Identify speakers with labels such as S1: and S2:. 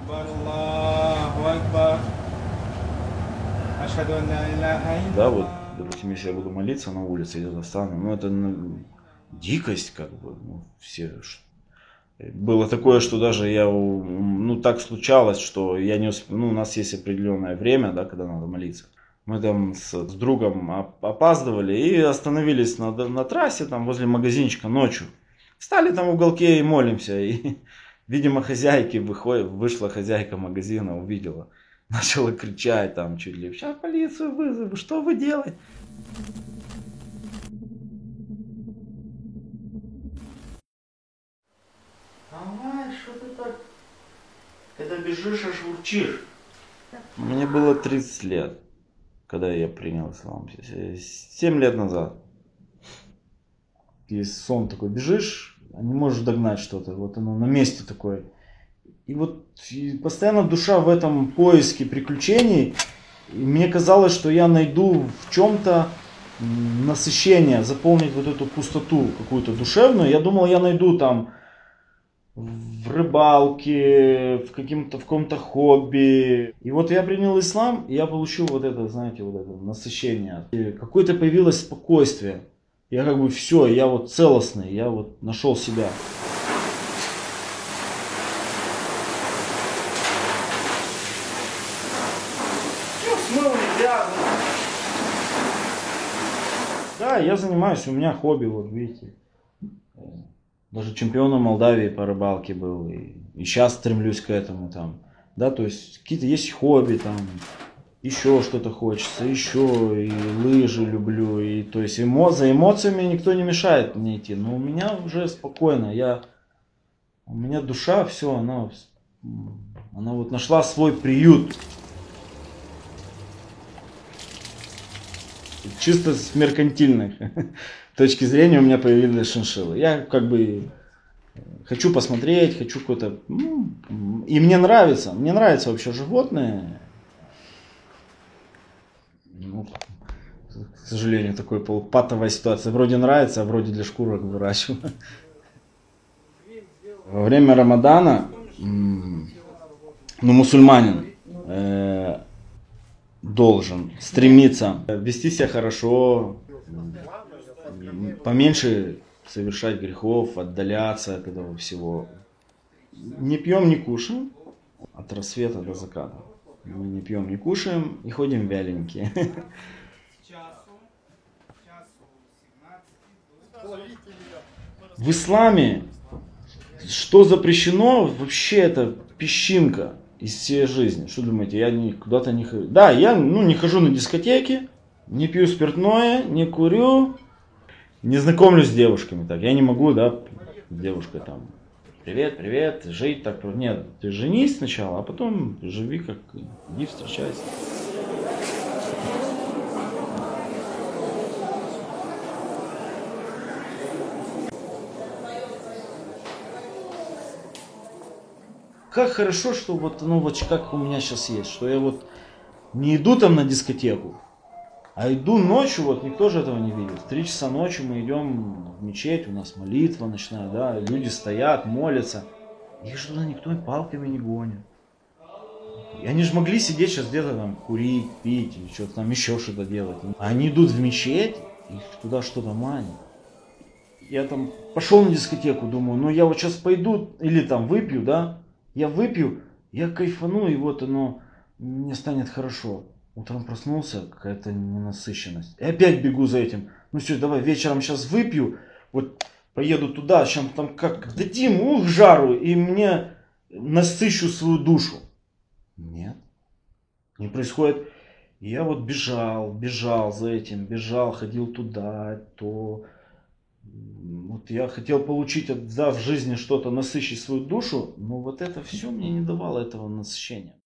S1: Да, вот, допустим, если я буду молиться на улице, где-то встану, ну это дикость, как бы, ну, было такое, что даже ну так случалось, что я не успел, ну у нас есть определенное время, да, когда надо молиться. Мы там с другом опаздывали и остановились на трассе, там возле магазинчика ночью. Стали там в уголке и молимся. И, видимо, вышла хозяйка магазина, увидела. Начала кричать там чуть ли. Сейчас полицию вызову, что вы делаете? Давай, что ты так? Когда бежишь, аж урчишь. Мне было 30 лет, когда я принял ислам. 7 лет назад. Есть сон такой, бежишь, а не можешь догнать что-то. Вот оно на месте такое. И вот постоянно душа в этом поиске приключений. И мне казалось, что я найду в чем-то насыщение, заполнить вот эту пустоту какую-то душевную. Я думал, я найду там в рыбалке, в каком-то хобби. И вот я принял ислам, и я получил вот это, знаете, вот это насыщение. Какое-то появилось спокойствие. Я как бы все, я вот целостный, я вот нашел себя. Да, я занимаюсь, у меня хобби, вот видите. Даже чемпионом Молдавии по рыбалке был. И сейчас стремлюсь к этому там. Да, то есть какие-то есть хобби там. Еще что-то хочется, еще и лыжи люблю. И то есть за эмоциями никто не мешает мне идти. Но у меня уже спокойно. У меня душа, все, она вот нашла свой приют. Чисто с меркантильной точки зрения у меня появились шиншиллы. Я как бы хочу посмотреть, хочу какой-то... и мне нравится вообще животные. Ну, к сожалению, такой патовая ситуация. Вроде нравится, а вроде для шкурок выращиваю. Во время Рамадана, мусульманин должен стремиться вести себя хорошо, поменьше совершать грехов, отдаляться от этого всего. Не пьем, не кушаем от рассвета до заката. Мы не пьем, не кушаем и ходим вяленькие. В исламе что запрещено, вообще это песчинка из всей жизни. Что думаете, я куда-то не хожу? Да, я не хожу на дискотеки, не пью спиртное, не курю, не знакомлюсь с девушками. Так, я не могу, да, с девушкой там, привет, привет, жить так. Нет, ты женись сначала, а потом живи как, иди встречайся. Как хорошо, что вот как у меня сейчас есть, что я вот не иду там на дискотеку, а иду ночью, вот никто же этого не видит. В 3 часа ночи мы идем в мечеть, у нас молитва ночная, да, люди стоят, молятся. Их же туда никто палками не гонит. И они же могли сидеть сейчас где-то там курить, пить, или что-то там еще что-то делать. А они идут в мечеть, их туда что-то манит. Я там пошел на дискотеку, думаю, я вот сейчас пойду или там выпью, да, я выпью, я кайфану, и вот мне станет хорошо. Утром проснулся, какая-то ненасыщенность. И опять бегу за этим. Ну все, давай вечером сейчас выпью, вот поеду туда, сейчас там как дадим, жару, и мне насыщу свою душу. Нет, не происходит. Я вот бежал за этим, ходил туда, то... Вот я хотел получить в жизни что-то, насыщить свою душу, но вот это все мне не давало этого насыщения.